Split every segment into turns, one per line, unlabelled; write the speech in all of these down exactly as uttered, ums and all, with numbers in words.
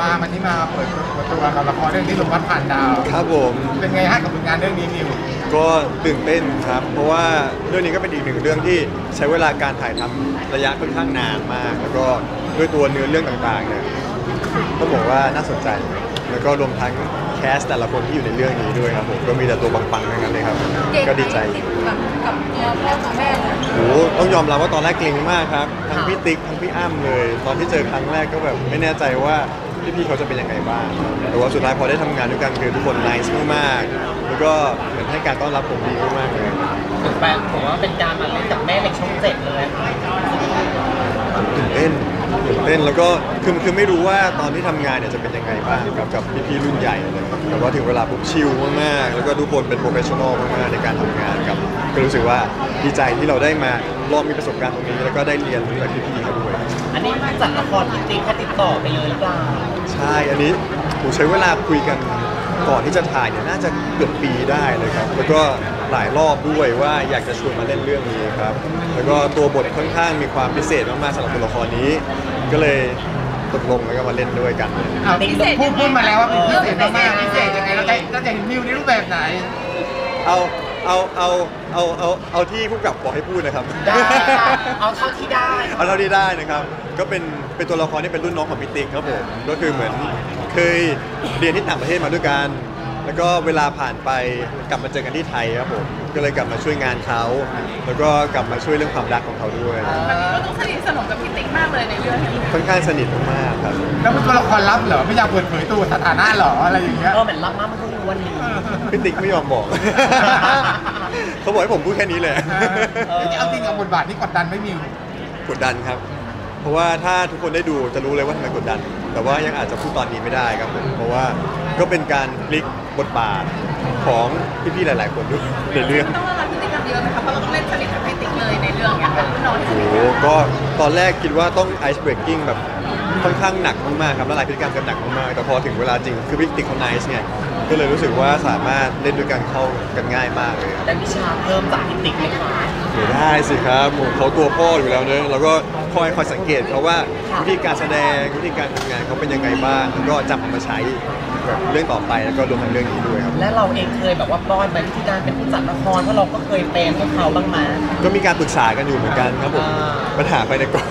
มาวันนี้มาเปิดเปิดตัวกับละครเรื่องนี้ลมพัดผ่านดาว
ครับผม
เป็นไงฮะกับผลงานเรื่องนี้นิว
ก็ตื่นเต้นครับเพราะว่าเรื่องนี้ก็เป็นอีกหนึ่งเรื่องที่ใช้เวลาการถ่ายทำระยะค่อนข้างนานมากแล้วก็ด้วยตัวเนื้อเรื่องต่างๆเนี่ยต้องบอกว่าน่าสนใจแล้วก็รวมทั้งแคสแต่ละคนที่อยู่ในเรื่องนี้ด้วยครับผมก็มีแต่ตัวปังๆทั้งนั้นเลยครับก็ดีใจ
กับกับตัวพ่อกับแม่เลย
โอ้ต้องยอมรับว่าตอนแรกเกรงมากครับทั้งพี่ติ๊กทั้งพี่อ้ำเลยตอนที่เจอครั้งแรกก็แบบไม่แน่ใจว่าพี่ๆเขาจะเป็นยังไงบ้างแต่ว่าสุดท้ายพอได้ทำงานด้วยกันคือทุกคนไนซ์มากๆแล้วก็เหมือนให้การต้อนรับผมดีมากๆเลย
ถึงแปลผมว่าเป็นการมาเล่นกับแม่ในช่องเจ็ดเลย
ตื่นเต้นตื่นเต้นแล้วก็คือคือไม่รู้ว่าตอนที่ทำงานเนี่ยจะเป็นยังไงบ้างกับกับพี่ๆรุ่นใหญ่เลยแต่ว่าถึงเวลาปุ๊บชิลมากๆแล้วก็ทุกคนเป็นโปรเฟชชั่นอลมากๆในการทำงานกับก็รู้สึกว่าดีใจที่เราได้มาลองมีประสบการณ์ตรงนี้แล้วก็ได้เรียนรู้จากพี่ๆเขาด้วย
อันนี้จัดละครจริงๆแค่ติดต่อไปเลยหรือเปล่า
ใช่อันนี้ผมใช้เวลาคุยกันก่อนที่จะถ่ายเนี่ยน่าจะเกือบปีได้เลยครับแล้วก็หลายรอบด้วยว่าอยากจะชวนมาเล่นเรื่องนี้ครับแล้วก็ตัวบทค่อนข้างมีความพิเศษมากๆสำหรับตัวละครนี้ก็เลยตกลงแล้วก็มาเล่นด้วยกัน
พิเศษพูดพูดมาแล้วว่าเป็นพิเศษมากๆพิเศษยังไงเราจะเราจะเห็นนิวในรูปแบบไหน
เอาเอาเอาเอาเอาเอาที่ผู้กำกับบอกให้พูดนะครับ
ได้เอาเท่าที่ได้
เอาเท่าที่ได้นะครับก็เป็นเป็นตัวละครที่เป็นรุ่นน้องของพี่ติ๊กครับผมก็คือเหมือนเคยเรียนที่ต่างประเทศมาด้วยกันแล้วก็เวลาผ่านไปกลับมาเจอกันที่ไทยครับผมก็เลยกลับมาช่วยงานเขาแล้วก็กลับมาช่วยเรื่องความรักของเขาด้วย
มันก็ต้องสนิทสนมกับพี่ติ๊กมากเลยในเรื่องนี้
ค่อนข้างสนิทมากครับ
แล้วเป็นตัวละครลับเหรอไม่อยากเปิดเผยตัวสถานะเหรออะไรอย่างเงี้ย
เออเหมือนลับมากมันเพิ่งรู้วันนี้
พี่ติ๊กไม่ยอมบอกเขาบอกให้ผมพูดแค่นี้เลย
เอาจริงกับบทบาทที่กดดันไม่มี
กดดันครับเพราะว่าถ้าทุกคนได้ดูจะรู้เลยว่าทำไมกดดันแต่ว่ายังอาจจะพูดตอนนี้ไม่ได้ครับผมเพราะว่าก็เป็นการพลิกบทบาทของพี่ๆหลายๆคนด้วยในเรื่อง
ต้องรับพฤติกรรมเยอะไหมครับเพราะเราต้องเล่นสนิทกับพี่ติ๊กเลยในเรื่องเนี้ยเป็นน้องที่สนิท
โอ้ก็ตอนแรกคิดว่าต้องไอซ์เบรกกิ้งแบบค่อนข้างหนักมากๆครับและหลายพฤติกรรมกันหนักมากๆแต่พอถึงเวลาจริงคือพี่ติ๊กเขาไนซ์เนี่ยก็เลยรู้สึกว่าสามารถเล่นด้วยกันเข้ากันง่ายมากเลย
ได้วิชาเพิ่มจากพี่ติ๊กไหมคะ
ได้สิครับเขาตัวพ่ออยู่แล้วเนอะแล้วก็คอยคอยสังเกตเขาว่าวิธีการแสดงวิธีการทำงานเขาเป็นยังไงบ้างแล้วก็จำมาใช้แบบเรื่องต่อไปแล้วก็รวมทั้งเรื่องนี้ด้วยครับ
และเราเองเคยแบบว่าป้อนไปวิธีการเป็นผู้จัดละครเพราะเราก็เคยเป็นพวกเขาบ้างไหม
ก็มีการปรึกษากันอยู่เหมือนกันครับผมปัญหาไปในกอง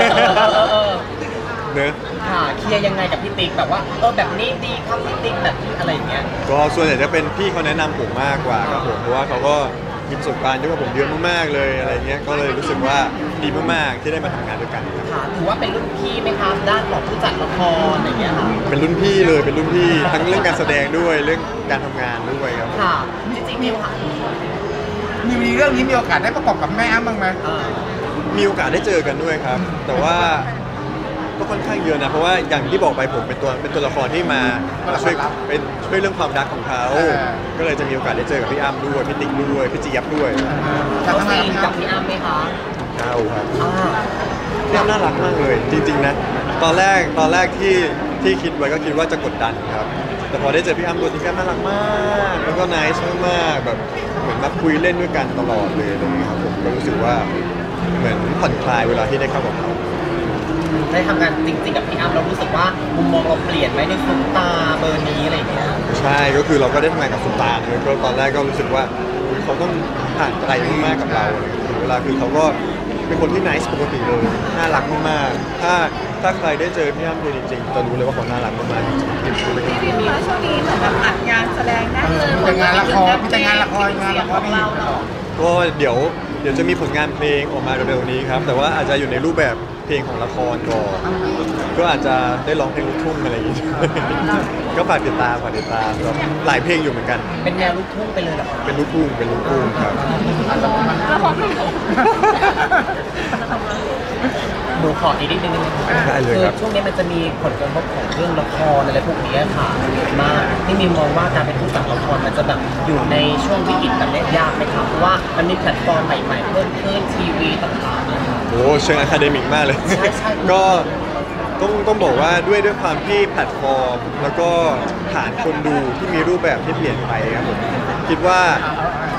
เนอะ
ค่ะเคลียร์ยังไงกับพี่ติ๊กแบบว่าเออแบบนี้ดีครับพี่ติ๊กแบบนี้อะไรอย่างเงี้ย
ก็ส่วนใหญ่จะเป็นพี่เขาแนะนำผมมากกว่าครับผมเพราะว่าเขาก็มีประสบการณ์เยอะกว่าผมเยอะมากๆเลยอะไรเงี้ยก็เลยรู้สึกว่าดีมากๆที่ได้มาทำงานด้วยกัน
ค่ะถือว่าเป็นรุ่นพี่ไหมครับด้านของผู้จัดละครอะไรเงี้ยค่ะ
เป็นรุ่นพี่เลยเป็นรุ่นพี่ทั้งเรื่องการแสดงด้วยเรื่องการทำงานด้วยครับ
ค่ะจริงๆนิวค่ะ
นิวมีเรื่องนี้มีโอกาสได้ประกอบกับแม่อ้ำบ้างไหม
มีโอกาสได้เจอกันด้วยครับแต่ว่าก็ค่อนข้างเยอะนะเพราะว่าอย่างที่บอกไปผมเป็นตัวเป็นตัวละครที่มาช่วยเป็นช่วยเรื่องความรักของเขาก็เลยจะมีโอกาสได้เจอกับพี่อ้ำด้วยพี่ติ๊กด้วยพี่จี๊บด้วย
เขาซีนกับพี่อ้ำไหมคะ
เจ้าครับพี่อ้ำน่ารักมากเลยจริงๆนะตอนแรกตอนแรกที่ที่คิดไว้ก็คิดว่าจะกดดันครับแต่พอได้เจอพี่อ้ำตัวจริงก็น่ารักมากแล้วก็น่ารักมากแบบเหมือนมาคุยเล่นด้วยกันตลอดเลยอะไรอย่างเงี้ยครับผมก็รู้สึกว่าเหมือนผ่อนคลายเวลาที่ได้เข้ากับเขา
ได้ทำงานจริงๆกับพี่อ้ำเรารู้สึกว่ามุมมองเราเปลี่ยนไหมในซุปตาเบอร์นี้อะไรอย่างเงี้ย
ใช่ก็คือเราก็ได้ทำงานกับซุปตาเลยก็ตอนแรกก็รู้สึกว่าเขาต้องผ่านไกลมากๆกับเราเวลาคือเขาก็เป็นคนที่ไนซ์ปกติเลยน่ารักมากๆถ้าถ้าใครได้เจอพี่อ้ำจริงๆจะรู้เลยว่าเขาน่ารักมากๆจริง
ๆพี่มีช่วงนี้เหมือนแบบอัดงานแสดงได้เลย
มีงานละครมีงานละครงานละคร
ของเราเนาะ
ก็เดี๋ยวเดี๋ยวจะมีผลงานเพลงออกมาเร็วๆนี้ครับแต่ว่าอาจจะอยู่ในรูปแบบเพลงของละครก่อนก็อาจจะได้ร้องเพลงลูกทุ่งอะไรอย่างงี้ก็ฝากติดตามฝากติดตามหลายเพลงอยู่เหมือนกัน
เป็นแนวลูกทุ่งไปเลยเหรอ
เป็นลูกทุ่งเป็นลูกทุ่งครับ
แล้วของ
หนูขออีกนิดนึง
ได้เลยครับ
ช่วงนี้มันจะมีผลกระทบของเรื่องละครอะไรพวกนี้ค่ะมากที่มีมองว่าการเป็นผู้จัดละครมันจะแบบอยู่ในช่วงวิกฤตแบบนี้ยากไหมครับเพราะว่ามันมีแพลตฟอร์มใหม่ๆเพิ่มขึ้นทีวีต่างๆ
โอ้เชิงอะคาเดมิกมากเลยก็ต้องต้องบอกว่าด้วยด้วยความที่แพลตฟอร์มแล้วก็ฐานคนดูที่มีรูปแบบที่เปลี่ยนไปครับผมคิดว่าท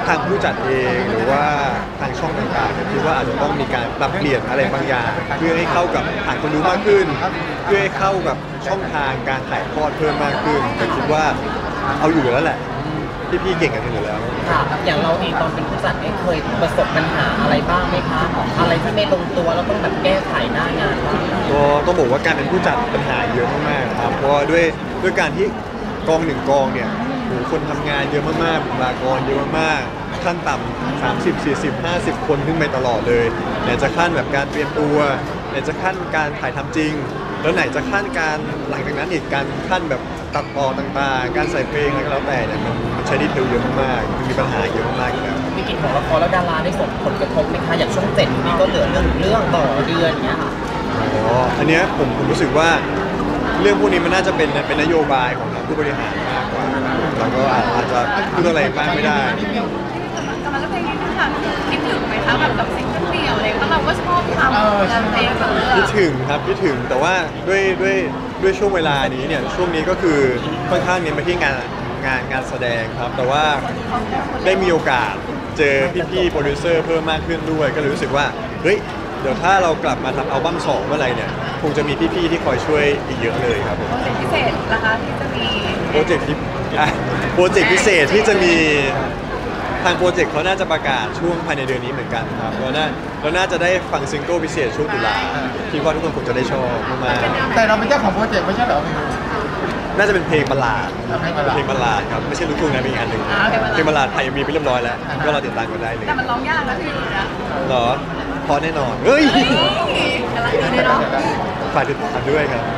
างผู้จัดเองหรือว่าทางช่องต่างๆเนี่ยคิดว่าอาจจะต้องมีการปรับเปลี่ยนอะไรบางอย่างเพื่อให้เข้ากับฐานคนดูมากขึ้น เพื่อให้เข้ากับช่องทางการถ่ายทอดเพิ่มมากขึ้นแต่คิดว่าเอาอยู่แล้วแหละพี่ๆเก่งกันอยู่แล้ว
ค่ะ อย่างเราเองตอนเป็นผู้จัดเนี่ยเคยประสบปัญหาอะไรบ้างไหมคะอะไรที่ไม่ลงตัวแล้วต้องแบบแก้ไขหน้างานบ้าง
ก็ต้องบอกว่าการเป็นผู้จัดปัญหาเยอะมากๆครับเพราะว่าด้วยด้วยการที่กองหนึ่งกองเนี่ยโหคนทำงานเยอะมากๆบุคลากรเยอะมากๆขั้นต่ำสามสิบ สี่สิบ ห้าสิบคนขึ้นไปตลอดเลยไหนจะขั้นแบบการเตรียมตัวไหนจะขั้นการถ่ายทำจริง แล้วไหนจะขั้นการหลังจากนั้นอีกการขั้นแบบตัดต่อต่างๆ การใส่เพลงอะไรก็แล้วแต่เนี่ยมันมันใช้ดีเทลเยอะมากๆมันมีปัญหาเยอะมากๆอยู่แล้ว
วิกฤตของละครแล้วดาราได้ส่งผลกระทบไหมคะอย่างช่องเจ็ดนี่ก็เหลือเรื่องเรื่องต่อเดือนอย่างเงี้ยค่ะ
อ๋อ อันเนี้ยผมผมรู้สึกว่าเรื่องพวกนี้มันน่าจะเป็นเป็นนโยบายของทางผู้บริหารมากกว่าแล้วก็อาจอาจจะพูดอะไรมากไม่ได้
กำลังเพลงนี้ค่ะคิดถึงไหมคะแบบกับซิงเกิลเดี่ยวอะไรเพราะเราก็ชอบทำงานเพลงกับเรื่อง
คิดถึงครับคิดถึงแต่ว่าด้วยด้วยด้วยช่วงเวลานี้เนี่ยช่วงนี้ก็คือค่อนข้างเน้นไปที่งานงานงานแสดงครับ แต่ว่าได้มีโอกาสเจอพี่ๆโปรดิวเซอร์เพิ่มมากขึ้นด้วย ก็เลยรู้สึกว่าเฮ้ยเดี๋ยวถ้าเรากลับมาทำอัลบั้มสองเมื่อไหร่เนี่ยคงจะมีพี่ๆที่คอยช่วยอีกเยอะเลยครับผม
โปรเจกต์พิเศษนะคะที่จะมี
โปรเจกต์ที่อ่ะโปรเจกต์พิเศษที่จะมีทางโปรเจกต์เขาน่าจะประกาศช่วงภายในเดือนนี้เหมือนกันครับเราน่าเราน่าจะได้ฟังซิงเกิลพิเศษช่วงตุลาคิดว่าทุกคนคงจะได้ชอบมาก
แต่เราเป็นเจ้าของโปรเจกต์ไม่ใช่เหรอ
ๆน่าจะเป็นเพลงบัลลาด
เพลงบัลลาด
เพลงบัลลาดครับไม่ใช่ลูกทุ่งนะเป็นอีกอันหนึ่งเพลงบัลลาดไทยมีไปเรียบร้อยแล้วก็เราติดตามกันได้เลย
แต่มันร้องยากนะพี่นะ
เหรอพอแน่นอนเฮ้ย
เฮ้ยกำลังดีเลยเนาะ
ฝากติดตามด้วยครับ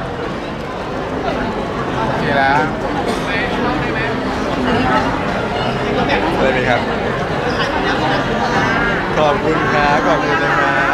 โอเคแล้ว
ได้ไหมครับขอบคุณครับขอบคุณนะครับ